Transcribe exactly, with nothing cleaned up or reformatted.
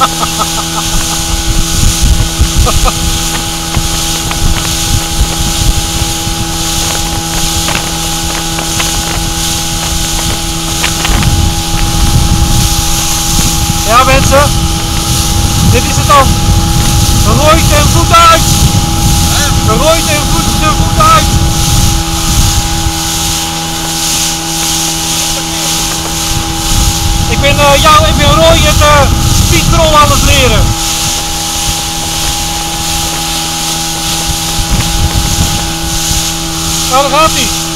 Ja mensen, dit is het dan. Rooit en voet uit. Rooit en voet, de voet uit. Ik ben uh, jou, ik ben Roy het uh, speedcrawl aan het leren. Nou, daar gaat hij.